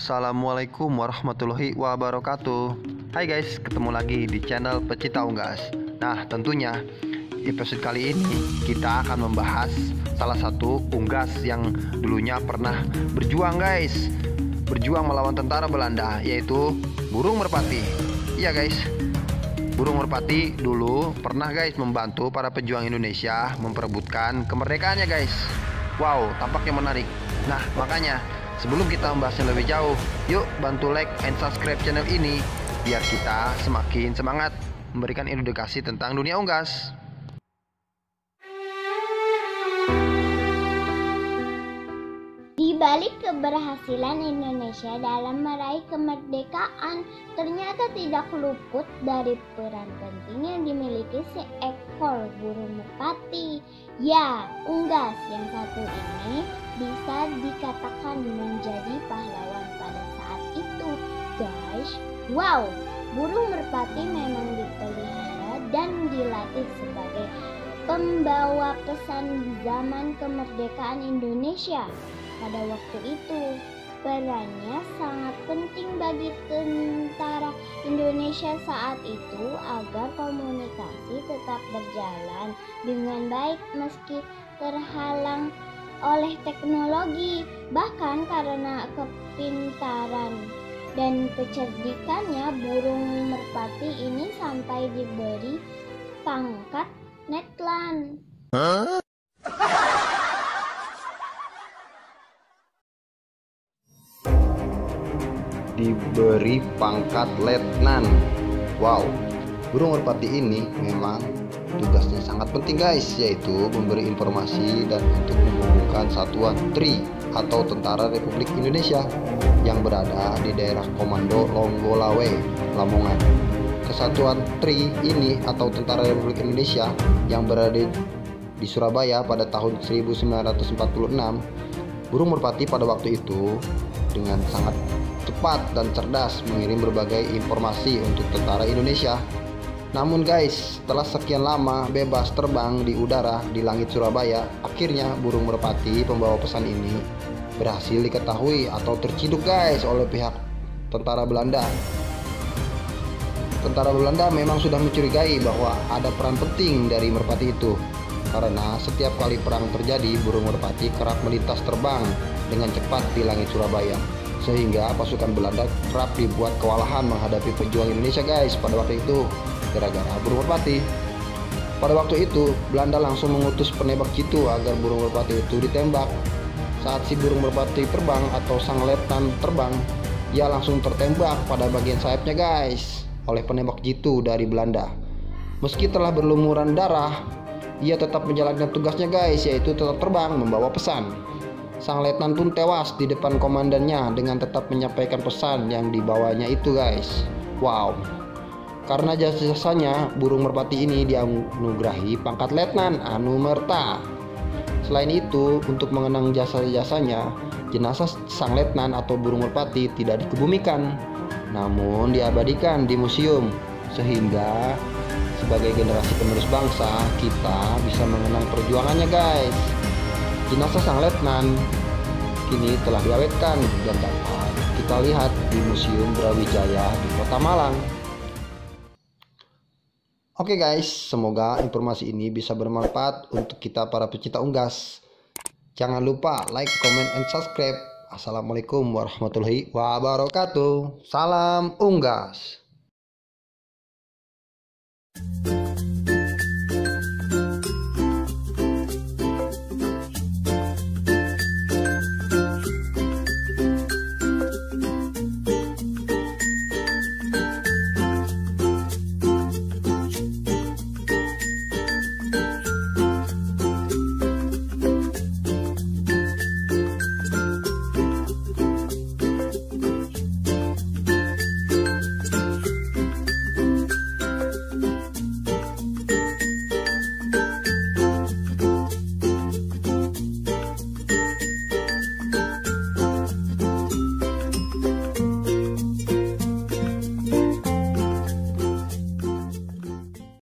Assalamualaikum warahmatullahi wabarakatuh. Hai guys, ketemu lagi di channel Pecinta Unggas. Nah, tentunya episode kali ini kita akan membahas salah satu unggas yang dulunya pernah berjuang guys. Berjuang melawan tentara Belanda, yaitu burung merpati. Iya guys, burung merpati dulu pernah guys membantu para pejuang Indonesia memperebutkan kemerdekaannya guys. Wow, tampaknya menarik. Nah, makanya sebelum kita membahasnya lebih jauh, yuk bantu like and subscribe channel ini biar kita semakin semangat memberikan edukasi tentang dunia unggas. Di balik keberhasilan Indonesia dalam meraih kemerdekaan, ternyata tidak luput dari peran penting yang dimiliki seekor burung merpati. Ya, unggas yang satu ini bisa dikatakan menjadi pahlawan pada saat itu, guys. Wow, burung merpati memang dipelihara dan dilatih sebagai pembawa pesan zaman kemerdekaan Indonesia. Pada waktu itu, perannya sangat penting bagi tentara Indonesia saat itu agar komunikasi tetap berjalan dengan baik meski terhalang oleh teknologi. Bahkan karena kepintaran dan kecerdikannya, burung merpati ini sampai diberi pangkat Letnan. Diberi pangkat letnan. Wow, burung merpati ini memang tugasnya sangat penting guys, yaitu memberi informasi dan untuk menghubungkan satuan TRI atau Tentara Republik Indonesia yang berada di daerah Komando Longgolawe, Lamongan. Kesatuan TRI ini atau Tentara Republik Indonesia yang berada di Surabaya pada tahun 1946, burung merpati pada waktu itu dengan sangat cepat dan cerdas mengirim berbagai informasi untuk tentara Indonesia. Namun guys, setelah sekian lama bebas terbang di udara di langit Surabaya, akhirnya burung merpati pembawa pesan ini berhasil diketahui atau terciduk guys oleh pihak tentara Belanda. Tentara Belanda memang sudah mencurigai bahwa ada peran penting dari merpati itu, karena setiap kali perang terjadi, burung merpati kerap melintas terbang dengan cepat di langit Surabaya, sehingga pasukan Belanda kerap dibuat kewalahan menghadapi pejuang Indonesia guys pada waktu itu gara-gara burung merpati. Pada waktu itu Belanda langsung mengutus penembak jitu agar burung merpati itu ditembak. Saat si burung merpati terbang atau sang letnan terbang, ia langsung tertembak pada bagian sayapnya guys oleh penembak jitu dari Belanda. Meski telah berlumuran darah, ia tetap menjalankan tugasnya guys, yaitu tetap terbang membawa pesan. Sang letnan pun tewas di depan komandannya dengan tetap menyampaikan pesan yang dibawanya itu guys. Wow, karena jasa-jasanya burung merpati ini dianugerahi pangkat letnan anumerta. Selain itu, untuk mengenang jasa-jasanya, jenazah sang letnan atau burung merpati tidak dikebumikan, namun diabadikan di museum, sehingga sebagai generasi penerus bangsa kita bisa mengenang perjuangannya guys. Jenazah sang letnan kini telah diawetkan dan dapat kita lihat di Museum Brawijaya di Kota Malang. Oke guys, semoga informasi ini bisa bermanfaat untuk kita para pecinta unggas. Jangan lupa like, comment, and subscribe. Assalamualaikum warahmatullahi wabarakatuh. Salam unggas.